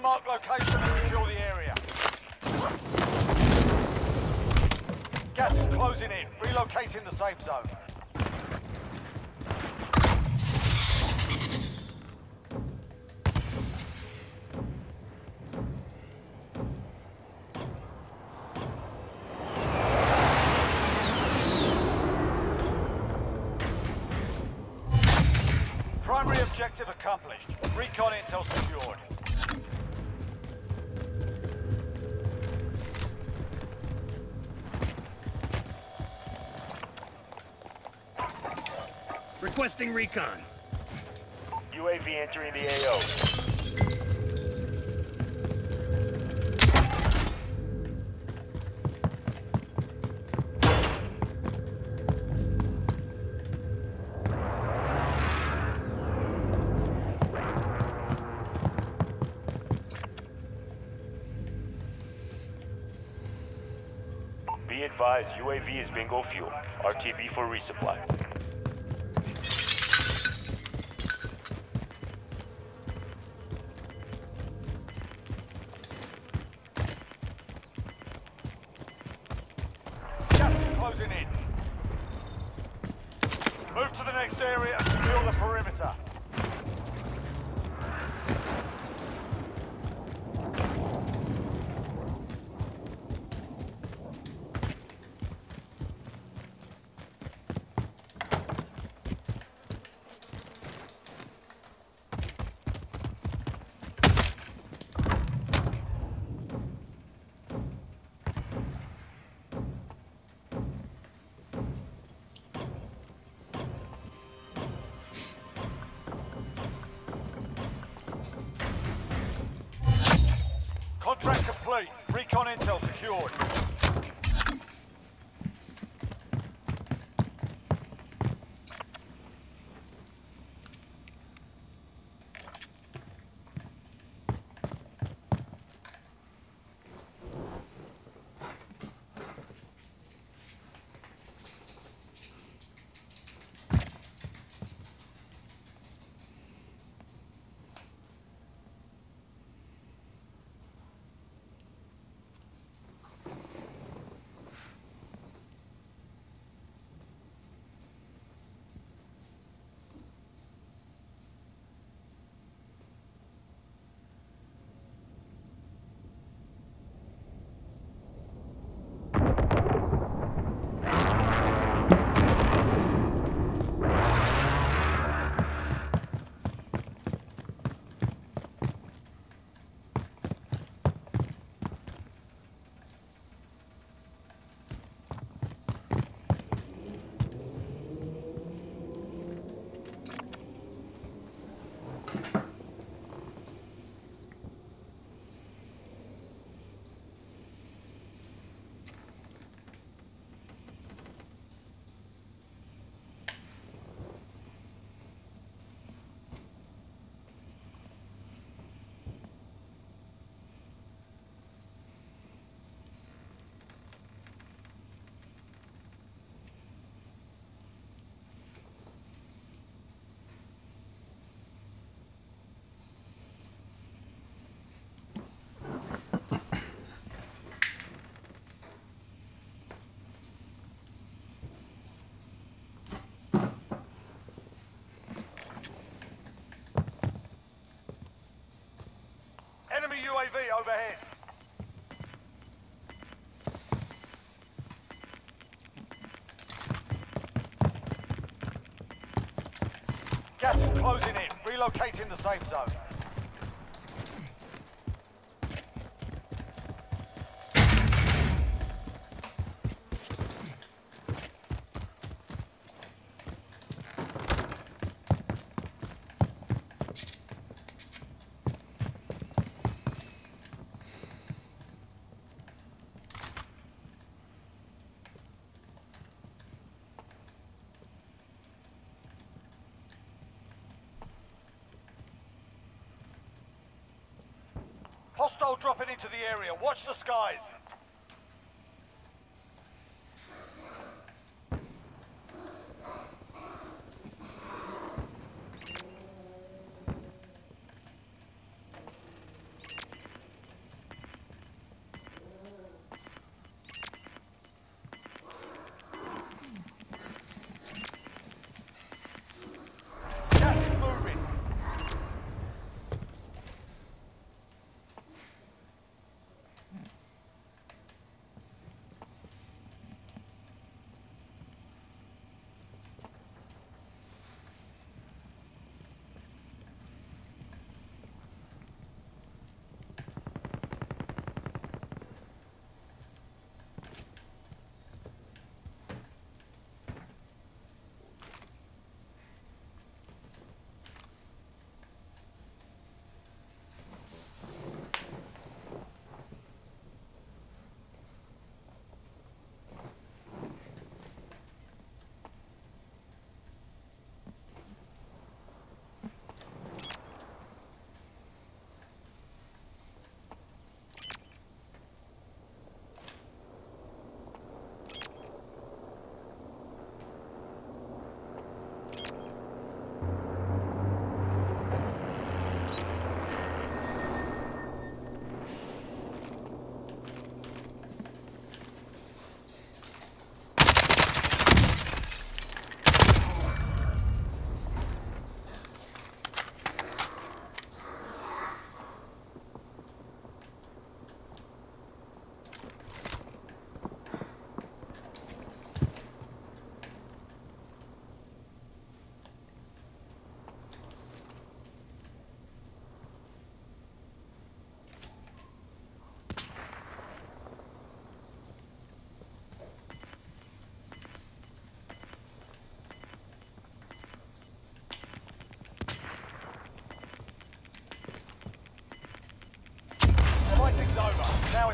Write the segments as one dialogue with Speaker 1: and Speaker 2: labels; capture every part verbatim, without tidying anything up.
Speaker 1: marked location and secure the area. Gas is closing in. Relocating the safe zone. Primary objective accomplished. Recon intel secured.
Speaker 2: Requesting recon.
Speaker 3: U A V entering the A O. Be advised, U A V is bingo fuel. R T B for resupply.
Speaker 1: Gas is closing in. Move to the next area and secure the perimeter. Contract complete. Recon intel secured. Enemy U A V overhead. Gas is closing in. Relocating the safe zone. Hostile dropping into the area. Watch the skies.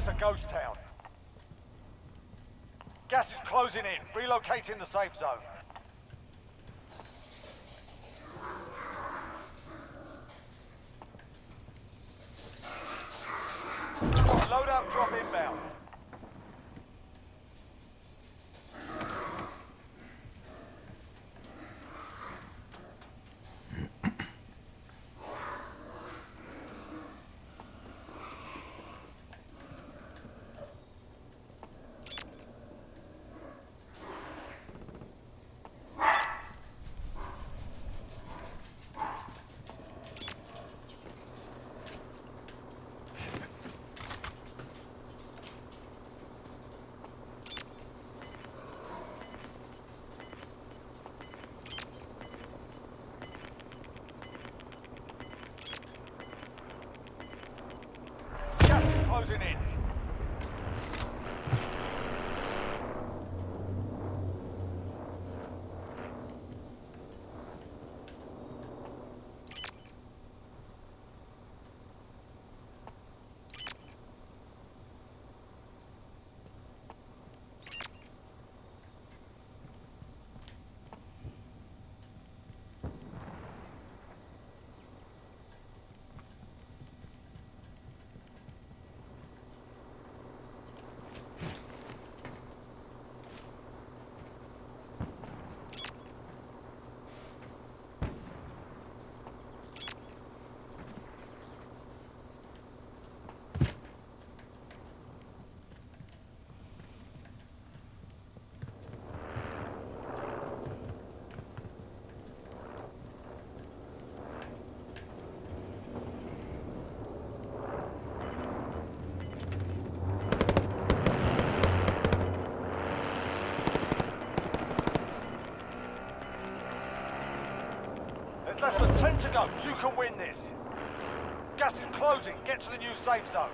Speaker 1: That's a ghost town. Gas is closing in. Relocating the safe zone. Loadout drop inbound. Closing in. Less than ten to go. You can win this. Gas is closing. Get to the new safe zone.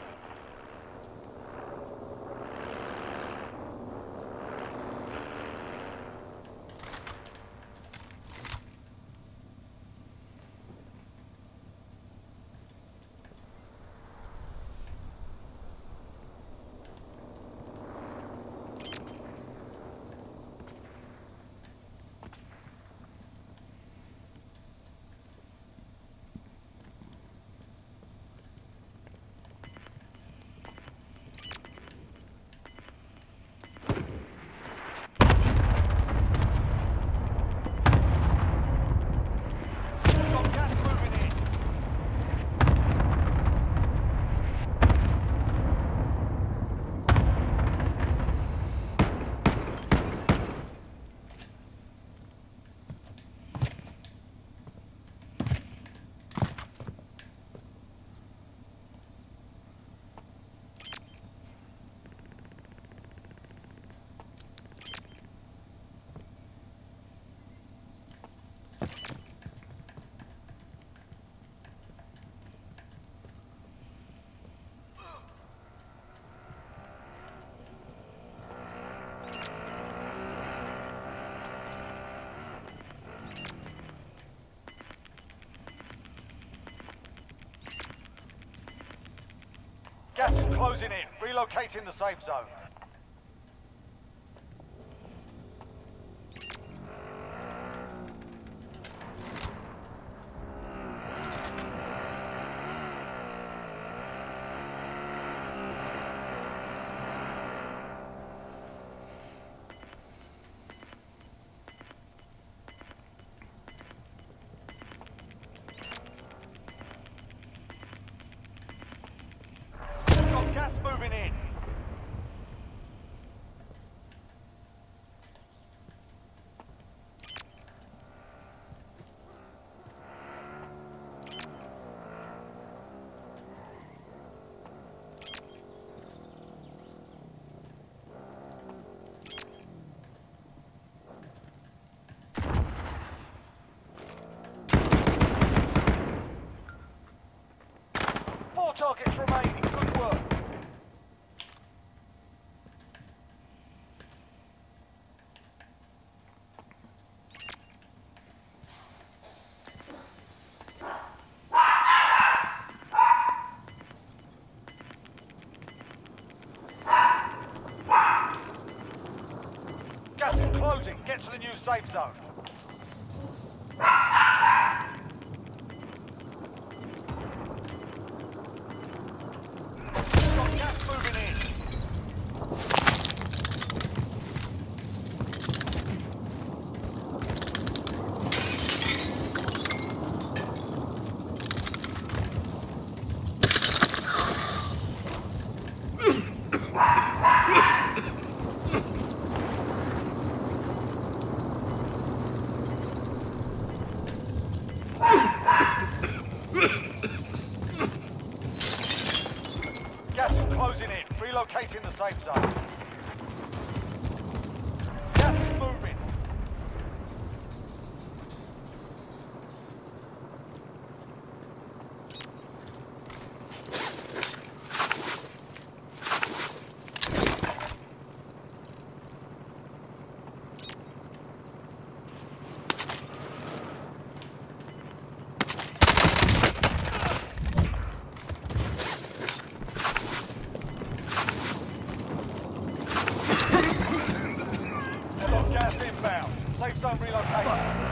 Speaker 1: Gas is closing in. Relocating the safe zone. Got gas moving in. Four targets remaining. Good work. Got gas moving in. Gas is closing in. Relocating the safe zone. Gas is moving. Got gas inbound. Safe zone relocation.